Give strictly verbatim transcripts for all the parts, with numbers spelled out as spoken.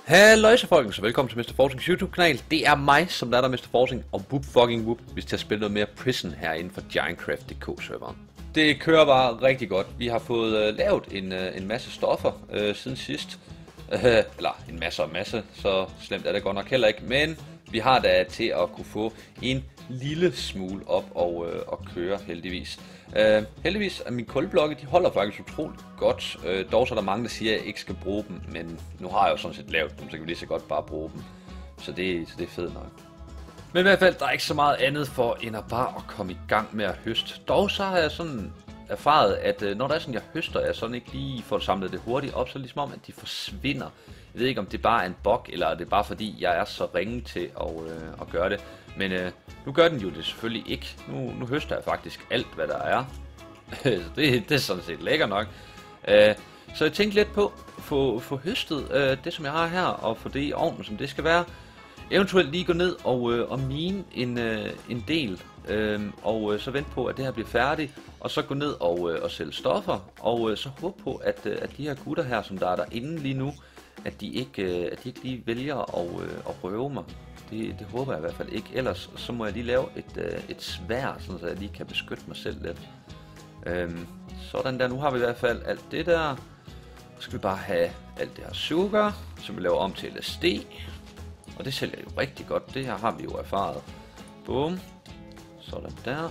Halløjsa folkens, velkommen til mister Forcings YouTube kanal. Det er mig, som der er der mister Forcing, og whoop fucking whoop, vi skal spille noget mere Prison herinde for Giantcraft punktum d k serveren. Det kører bare rigtig godt. Vi har fået uh, lavet en, uh, en masse stoffer uh, siden sidst. Uh, eller en masse og masse, så slemt er det godt nok heller ikke. Men vi har da til at kunne få en lille smule op og, uh, og køre heldigvis. Uh, heldigvis er mine kulblokke, de holder faktisk utroligt godt. Uh, dog så er der mange, der siger, at jeg ikke skal bruge dem, men nu har jeg jo sådan set lavet dem, så kan vi lige så godt bare bruge dem. Så det, så det er fedt nok. Men i hvert fald, der er ikke så meget andet for, end at bare at komme i gang med at høste. Dog så har jeg sådan erfaret, at uh, når der er sådan, jeg høster, jeg sådan ikke lige får samlet det hurtigt op, så er det ligesom om, at de forsvinder. Jeg ved ikke, om det bare er en bug, eller det er bare fordi, jeg er så ringe til at, uh, at gøre det. Men uh, nu gør den jo det selvfølgelig ikke. Nu, nu høster jeg faktisk alt, hvad der er. det, det er sådan set lækker nok. Uh, så jeg tænkte lidt på at få, få høstet uh, det, som jeg har her, og få det i ovnen, som det skal være. Eventuelt lige gå ned og, uh, og mine en, uh, en del, uh, og uh, så vente på, at det her bliver færdigt. Og så gå ned og, uh, og sælge stoffer, og uh, så håbe på, at, uh, at de her gutter her, som der er derinde lige nu, at de ikke, uh, at de ikke lige vælger at, uh, at røve mig. Det, det håber jeg i hvert fald ikke. Ellers så må jeg lige lave et, øh, et sværd, så jeg lige kan beskytte mig selv lidt. Øhm, sådan der. Nu har vi i hvert fald alt det der. Så skal vi bare have alt det her sukker, som vi laver om til L S D. Og det sælger jo rigtig godt. Det her har vi jo erfaret. Bum. Sådan der.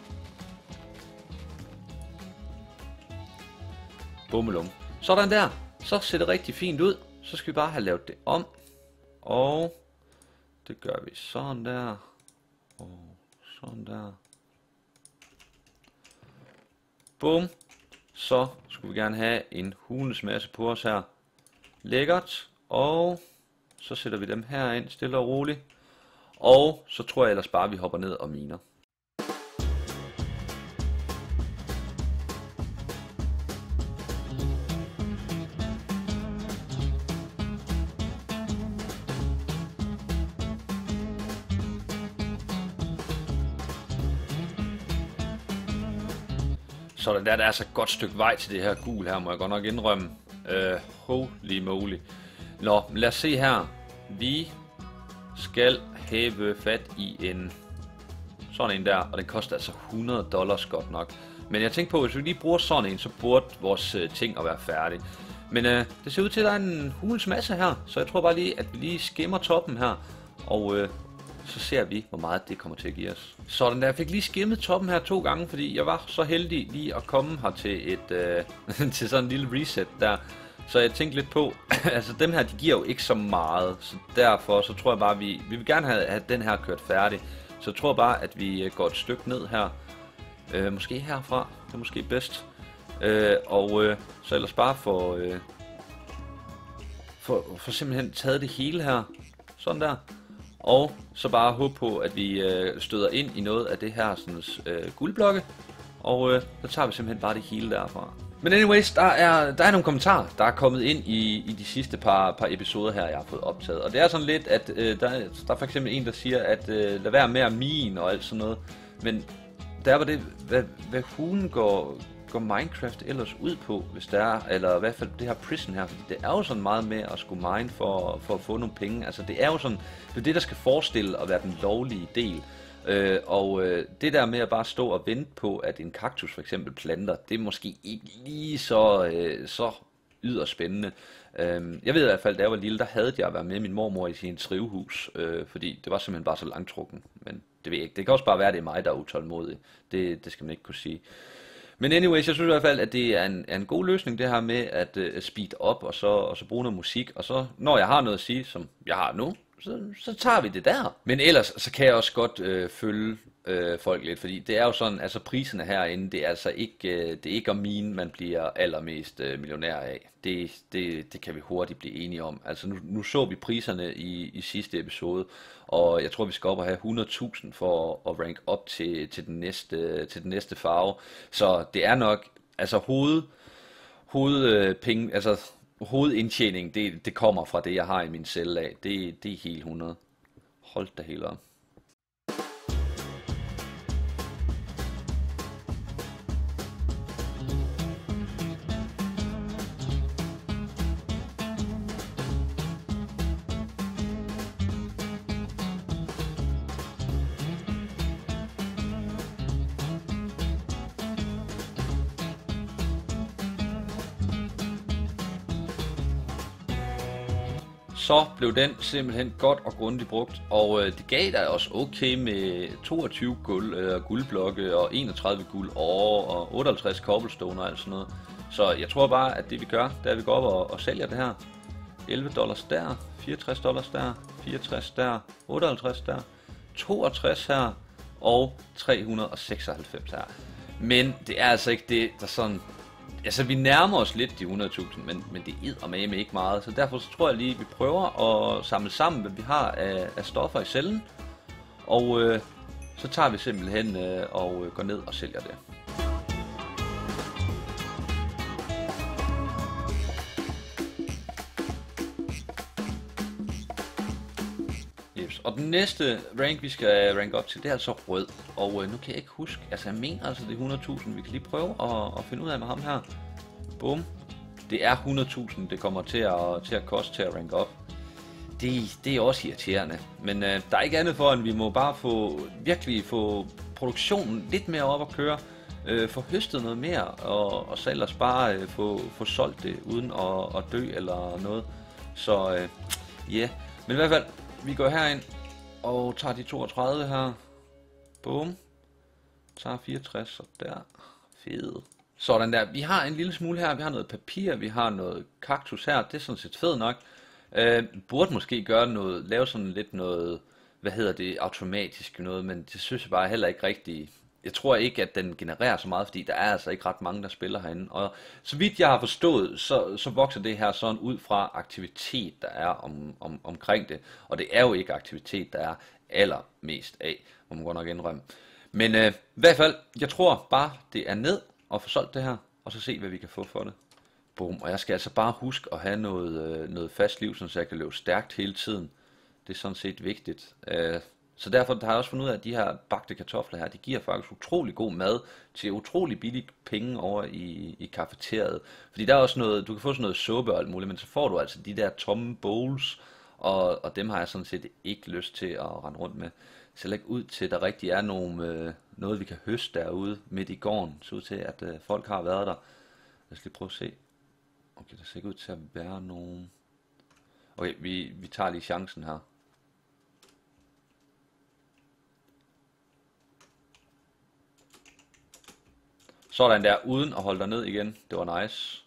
Bummelum. Sådan der. Så ser det rigtig fint ud. Så skal vi bare have lavet det om. Og det gør vi sådan der, og sådan der. Bum. Så skulle vi gerne have en hulens masse på os her. Lækkert. Og så sætter vi dem her ind stille og roligt. Og så tror jeg ellers bare, at vi hopper ned og miner. Sådan der, der er så et godt stykke vej til det her gul her, må jeg godt nok indrømme. Uh, holy moly. Nå, lad os se her. Vi skal have fat i en sådan en der, og den koster altså hundrede dollars godt nok. Men jeg tænkte på, at hvis vi lige bruger sådan en, så burde vores uh, ting at være færdig. Men uh, det ser ud til, at der er en hulens masse her, så jeg tror bare lige, at vi lige skimmer toppen her, og uh, så ser vi, hvor meget det kommer til at give os. Sådan der, jeg fik lige skimmet toppen her to gange, fordi jeg var så heldig lige at komme her til et øh, til sådan en lille reset der. Så jeg tænkte lidt på, altså dem her, de giver jo ikke så meget, så derfor så tror jeg bare, vi, vi vil gerne have, have den her kørt færdig. Så jeg tror bare, at vi går et stykke ned her, øh, måske herfra, det er måske bedst. Øh, og øh, så ellers bare få, øh, for, for simpelthen taget det hele her, sådan der. Og så bare håbe på, at vi øh, støder ind i noget af det her sådan, øh, guldblokke. Og øh, så tager vi simpelthen bare det hele derfra. Men anyways, der er, der er nogle kommentarer, der er kommet ind i, i de sidste par, par episoder her, jeg har fået optaget. Og det er sådan lidt, at øh, der, der er for eksempel en, der siger, at øh, lad være med at mine og alt sådan noget. Men der var det, hvad, hvad hulen går, går Minecraft ellers ud på, hvis der er, eller i hvert fald det her Prison her, fordi det er jo sådan meget med at skulle mine for, for at få nogle penge. Altså det er jo sådan, det er det, der skal forestille at være den lovlige del. Øh, og øh, det der med at bare stå og vente på, at en kaktus for eksempel planter, det er måske ikke lige så, øh, så yderst spændende. Øh, jeg ved i hvert fald, da jeg var lille, der havde jeg været med min mormor i sin drivhus, øh, fordi det var simpelthen bare så langtrukken. Men det ved jeg ikke, det kan også bare være, at det er mig, der er utålmodig. Det, det skal man ikke kunne sige. Men anyways, jeg synes i hvert fald, at det er en, er en god løsning, det her med at uh, speed op, og så, og så bruge noget musik. Og så, når jeg har noget at sige, som jeg har nu, så, så tager vi det der. Men ellers, så kan jeg også godt øh, følge øh, folk lidt, fordi det er jo sådan, altså priserne herinde, det er altså ikke, øh, det er ikke om mine, man bliver allermest øh, millionær af. Det, det, det kan vi hurtigt blive enige om. Altså nu, nu så vi priserne i, i sidste episode, og jeg tror, vi skal op og have hundrede tusind for at, at rank op til, til, den næste, til den næste farve. Så det er nok, altså hoved, hovedpenge, altså hovedindtjening, det, det kommer fra det, jeg har i min celle af. Det, det er helt hundrede. Hold da helt op. så blev den simpelthen godt og grundigt brugt, og øh, det gav da også okay med toogtyve guld, øh, guldblokke og enogtredive guld år og otteoghalvtreds cobblestone og alt sådan noget. Så jeg tror bare, at det vi gør, det er, at vi går op og, og sælger det her. elleve dollars der, fireogtres dollars der, fireogtres der, otteoghalvtreds der, toogtres her og tre hundrede og seksoghalvfems her. Men det er altså ikke det, der sådan... Altså, vi nærmer os lidt de hundrede tusind, men, men det er eddermame ikke meget. Så derfor så tror jeg lige, at vi prøver at samle sammen, hvad vi har af, af stoffer i cellen. Og øh, så tager vi simpelthen øh, og øh, går ned og sælger det. Yes. Og den næste rank, vi skal rank op til, det er altså rød. Og øh, nu kan jeg ikke huske, altså jeg mener altså det er hundrede tusind. Vi kan lige prøve at, at finde ud af med ham her. Bum. Det er hundrede tusind, det kommer til at, til at koste til at rank op. Det, det er også irriterende. Men øh, der er ikke andet for, end vi må bare få virkelig få produktionen lidt mere op at køre. Øh, få høstet noget mere, og, og så ellers bare øh, få, få solgt det uden at, at dø eller noget. Så ja, øh, yeah. Men i hvert fald, vi går herind og tager de toogtredive her. Bum. Tager fireogtres og der. Fed. Sådan der. Vi har en lille smule her. Vi har noget papir. Vi har noget kaktus her. Det er sådan set fedt nok. Øh, burde måske gøre noget. Lave sådan lidt noget. Hvad hedder det? Automatisk noget. Men det synes jeg bare heller ikke rigtigt. Jeg tror ikke, at den genererer så meget, fordi der er altså ikke ret mange, der spiller herinde. Og så vidt jeg har forstået, så, så vokser det her sådan ud fra aktivitet, der er om, om, omkring det. Og det er jo ikke aktivitet, der er allermest af, må man godt nok indrømme. Men øh, i hvert fald, jeg tror bare, det er ned og få solgt det her, og så se, hvad vi kan få for det. Boom. Og jeg skal altså bare huske at have noget, øh, noget fast liv, så jeg kan løbe stærkt hele tiden. Det er sådan set vigtigt. Øh, Så derfor har jeg også fundet ud af, at de her bagte kartofler her, de giver faktisk utrolig god mad til utrolig billige penge over i, i kafeteriet. Fordi der er også noget, du kan få sådan noget suppe og alt muligt, men så får du altså de der tomme bowls, og, og dem har jeg sådan set ikke lyst til at rende rundt med. Det ser ikke ud til, at der rigtig er nogle, øh, noget, vi kan høste derude midt i gården. Det ser ud til, at øh, folk har været der. Jeg skal lige prøve at se. Okay, der ser ikke ud til at være nogen... Okay, vi, vi tager lige chancen her. Sådan der, uden at holde dig ned igen. Det var nice.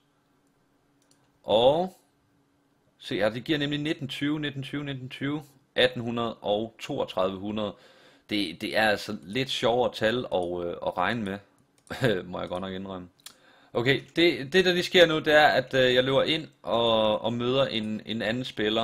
Og se her, det giver nemlig nitten tyve, nitten tyve, nitten tyve, atten hundrede og toogtredive hundrede. Det, det er altså lidt sjovere tal at, øh, at regne med, må jeg godt nok indrømme. Okay, det, det der lige sker nu, det er, at øh, jeg løber ind og, og møder en, en anden spiller,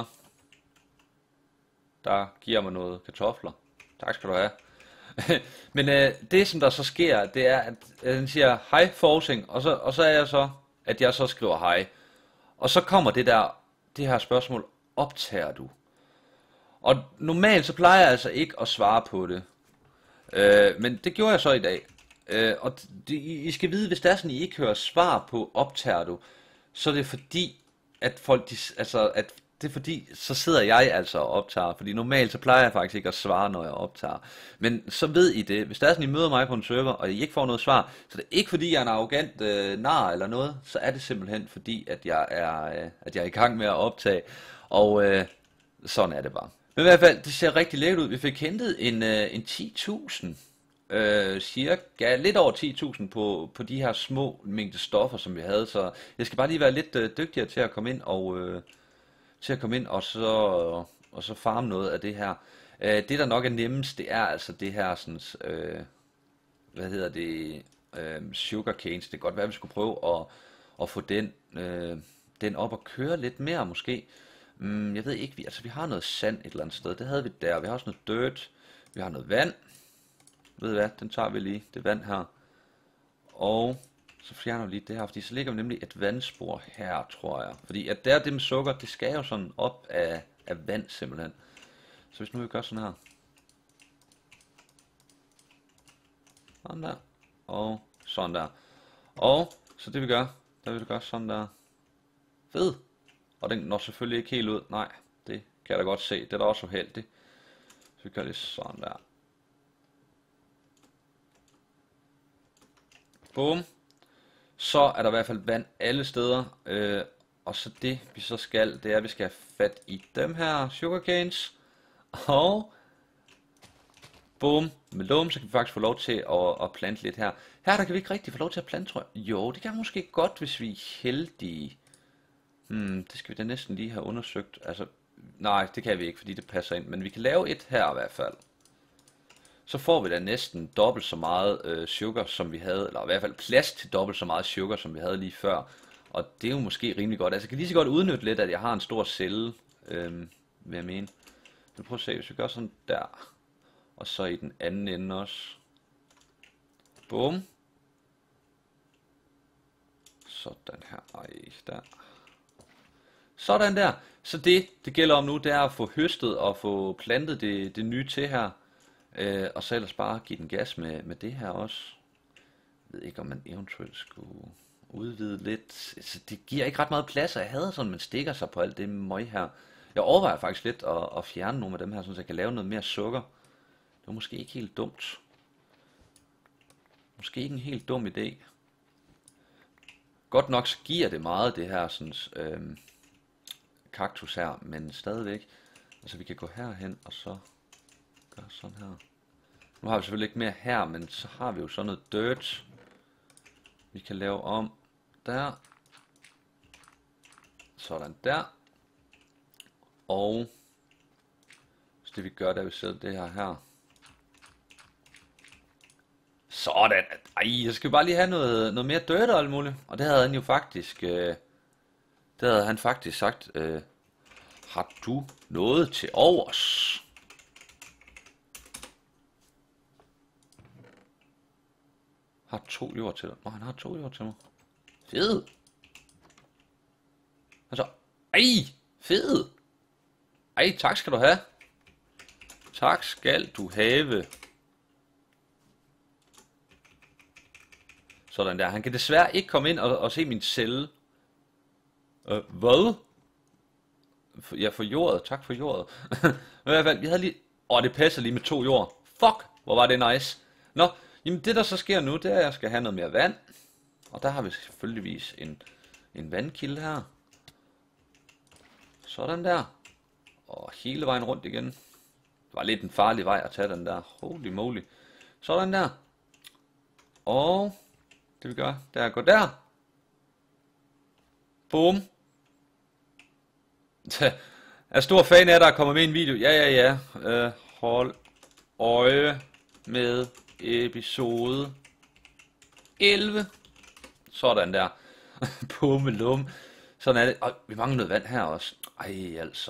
der giver mig noget kartofler. Tak skal du have. Men øh, det som der så sker, det er, at øh, den siger hej Forsing, og så, og så er jeg så, at jeg så skriver hej. Og så kommer det der, det her spørgsmål, optager du? Og normalt så plejer jeg altså ikke at svare på det. Øh, men det gjorde jeg så i dag. Øh, og det, I skal vide, hvis det er sådan, I ikke hører svar på optager du, så er det fordi, at folk, de, altså, at det er fordi, så sidder jeg altså og optager, fordi normalt så plejer jeg faktisk ikke at svare, når jeg optager. Men så ved I det, hvis der er sådan, I møder mig på en server, og I ikke får noget svar, så det er ikke fordi, jeg er en arrogant øh, nar eller noget, så er det simpelthen fordi, at jeg er, øh, at jeg er i gang med at optage, og øh, sådan er det bare. Men i hvert fald, det ser rigtig lækkert ud. Vi fik hentet en, øh, en ti tusind, øh, cirka lidt over ti tusind på, på de her små mængde stoffer, som vi havde, så jeg skal bare lige være lidt øh, dygtigere til at komme ind og... Øh, til at komme ind og så, og så farme noget af det her. Øh, det der nok er nemmest, det er altså det her sådan, øh, hvad hedder det, øh, sugar canes. Det kan godt være, at vi skulle prøve at, at få den, øh, den op og køre lidt mere måske. Mm, jeg ved ikke, vi, altså vi har noget sand et eller andet sted. Det havde vi der. Vi har også noget dirt. Vi har noget vand. Ved du hvad, den tager vi lige, det vand her. Og så fjerner vi lige det her, fordi så ligger vi nemlig et vandspor her, tror jeg. Fordi at der det med sukker, det skal jo sådan op af, af vand simpelthen. Så hvis nu vi gør sådan her. Sådan der. Og sådan der. Og så det vi gør, der vil vi gøre sådan der. Fed. Og den når selvfølgelig ikke helt ud. Nej, det kan jeg da godt se. Det er da også uheldigt. Så vi gør det sådan der. Boom. Så er der i hvert fald vand alle steder, øh, og så det vi så skal, det er, at vi skal have fat i dem her sugarcanes. Og bum, med lum, så kan vi faktisk få lov til at, at plante lidt her. Her der kan vi ikke rigtig få lov til at plante, tror jeg. Jo, det kan vi måske godt, hvis vi er heldige. Hmm, det skal vi da næsten lige have undersøgt. Altså, nej, det kan vi ikke, fordi det passer ind. Men vi kan lave et her i hvert fald. Så får vi da næsten dobbelt så meget øh, sugar, som vi havde. Eller i hvert fald plads til dobbelt så meget sugar, som vi havde lige før. Og det er jo måske rimelig godt. Altså, jeg kan lige så godt udnytte lidt, at jeg har en stor celle, øh, vil jeg mene. Så prøv at se, hvis vi gør sådan der. Og så i den anden ende også. Bum. Sådan her. Ej, der. Sådan der. Så det, det gælder om nu, det er at få høstet og få plantet det, det nye til her. Øh, og så ellers bare give den gas med, med det her også. Jeg ved ikke, om man eventuelt skulle udvide lidt. Altså, det giver ikke ret meget plads, og jeg hader sådan, man stikker sig på alt det møg her. Jeg overvejer faktisk lidt at, at fjerne nogle af dem her, så jeg kan lave noget mere sukker. Det var måske ikke helt dumt. Måske ikke en helt dum idé. Godt nok så giver det meget, det her sådan, øhm, kaktus her, men stadigvæk. Altså vi kan gå herhen og så gøre sådan her. Nu har vi selvfølgelig ikke mere her, men så har vi jo sådan noget dirt. Vi kan lave om der. Sådan der. Og så det vi gør, der vi sætter det her her. Sådan. Ej, jeg skal bare lige have noget, noget mere dirt og alt muligt. Og det havde han jo faktisk, øh, det havde han faktisk sagt, øh, har du noget til overs? Har to jord til dig. Nå, han har to jord til mig. Fed. Altså, ej, fed. Ej, tak skal du have. Tak skal du have. Sådan der. Han kan desværre ikke komme ind og, og se min celle. Øh, hvad? Jeg får jordet. Tak for jordet. I hvert fald, vi havde lige... Åh, det passer lige med to jord. Fuck, hvor var det nice. Nå, jamen det der så sker nu, det er, at jeg skal have noget mere vand. Og der har vi selvfølgeligvis en, en vandkilde her. Sådan der. Og hele vejen rundt igen. Det var lidt en farlig vej at tage den der. Holy moly. Sådan der. Og det vi gør, det er at gå der. Boom. Jeg er stor fan af, der kommer med i en video. Ja, ja, ja. Uh, hold øje med episode elleve. Sådan der. Pummelum. Sådan er det. Og vi mangler noget vand her også. Ej, altså.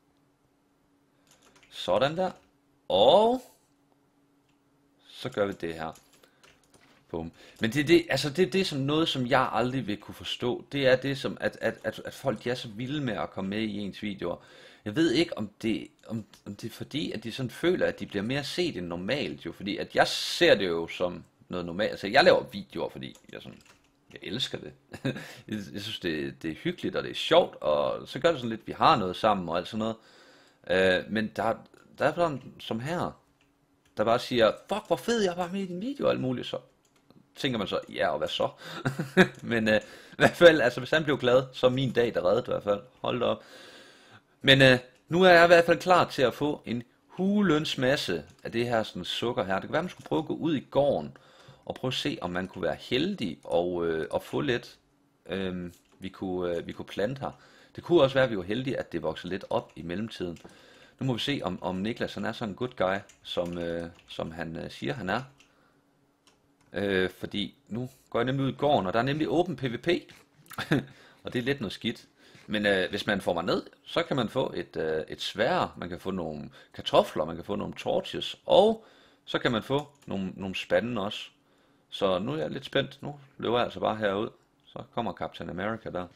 Sådan der. Og så gør vi det her. Bum. Men det er det, altså det er det som noget, som jeg aldrig vil kunne forstå. Det er det som, at, at, at, at folk de er så vilde med at komme med i ens videoer. Jeg ved ikke, om det, om, om det er fordi, at de sådan føler, at de bliver mere set end normalt. Jo. Fordi at jeg ser det jo som noget normalt. Altså jeg laver videoer, fordi jeg, sådan, jeg elsker det. Jeg synes, det, det er hyggeligt, og det er sjovt. Og så gør det sådan lidt, vi har noget sammen og alt sådan noget. Uh, men der, der er sådan som her, der bare siger, fuck hvor fed, jeg var med i din video og alt muligt. Så tænker man så, ja og hvad så? Men uh, i hvert fald, altså hvis han blev glad, så er min dag der reddet i hvert fald. Hold da op. Men uh, nu er jeg i hvert fald klar til at få en hulens masse af det her sådan sukker her. Det kan være, man skulle prøve at gå ud i gården og prøve at se, om man kunne være heldig og, øh, og få lidt, øh, vi, kunne, øh, vi kunne plante her. Det kunne også være, at vi var heldige, at det voksede lidt op i mellemtiden. Nu må vi se, om, om Niklas han er sådan en good guy, som, øh, som han øh, siger, han er. Øh, fordi nu går jeg nemlig ud i gården, og der er nemlig åben PvP. Og det er lidt noget skidt. Men øh, hvis man får mig ned, så kan man få et, øh, et sværd, man kan få nogle kartofler, man kan få nogle torches, og så kan man få nogle, nogle spande også. Så nu er jeg lidt spændt. Nu løber jeg altså bare herud. Så kommer Captain America der.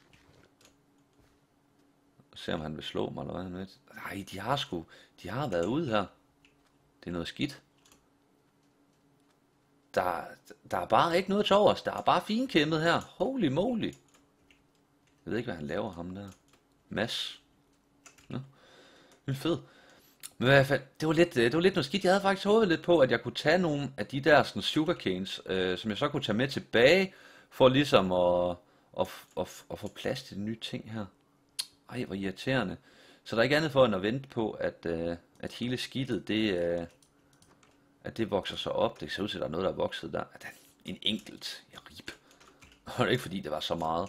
Se om han vil slå mig eller hvad han vil. Nej, de har sgu, de har været ude her. Det er noget skidt. Der, der er bare ikke noget til overs. Der er bare finkæmpet her. Holy moly. Jeg ved ikke, hvad han laver, ham der. Mads. Nå. Det er fed. Men i hvert fald, det var, lidt, det var lidt noget skidt. Jeg havde faktisk håbet lidt på, at jeg kunne tage nogle af de der sådan, sugarcanes, øh, som jeg så kunne tage med tilbage, for ligesom at, at, at, at få plads til de nye ting her. Ej, hvor irriterende. Så der er ikke andet for end at vente på, at, øh, at hele skidtet, det, øh, at det vokser sig op. Det ser ud til, at der er noget, der er vokset der. En enkelt ja, rib. Og det er ikke fordi, det var så meget.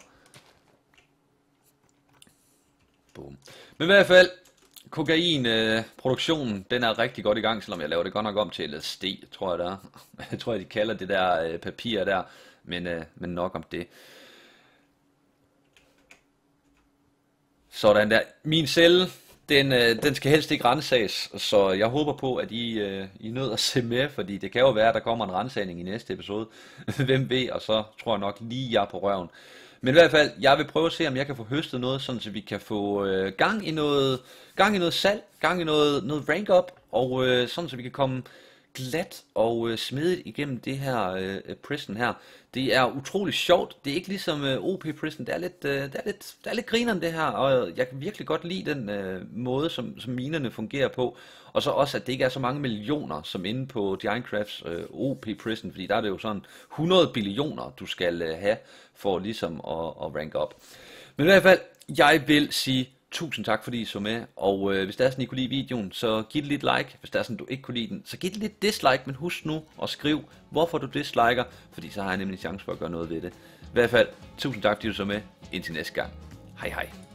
Boom. Men i hvert fald, kokainproduktionen, øh, den er rigtig godt i gang, selvom jeg laver det godt nok om til L S D, tror jeg det er. Jeg tror, de kalder det der øh, papir der, men, øh, men nok om det. Sådan der. Min celle, den, øh, den skal helst ikke rensages, så jeg håber på, at I, øh, I nød at se med, fordi det kan jo være, at der kommer en rensagning i næste episode. Hvem ved, og så tror jeg nok lige, jeg er på røven. Men i hvert fald, jeg vil prøve at se, om jeg kan få høstet noget, sådan så vi kan få øh, gang i noget, gang i noget salg, gang i noget, noget rank up, og øh, sådan så vi kan komme glat og øh, smidigt igennem det her øh, prison her. Det er utrolig sjovt. Det er ikke ligesom øh, O P Prison. Det er lidt, øh, det er lidt, det er lidt grineren det her, og jeg kan virkelig godt lide den øh, måde, som, som minerne fungerer på. Og så også, at det ikke er så mange millioner, som inde på Minecrafts øh, O P Prison, fordi der er det jo sådan hundrede billioner, du skal øh, have for ligesom at, at rank op. Men i hvert fald, jeg vil sige tusind tak, fordi I så med, og øh, hvis det er sådan, I kunne lide videoen, så giv det lidt like. Hvis det er sådan, du ikke kunne lide den, så giv det lidt dislike, men husk nu at skrive, hvorfor du disliker, fordi så har jeg nemlig en chance for at gøre noget ved det. I hvert fald, tusind tak, fordi du så med. Indtil næste gang. Hej hej.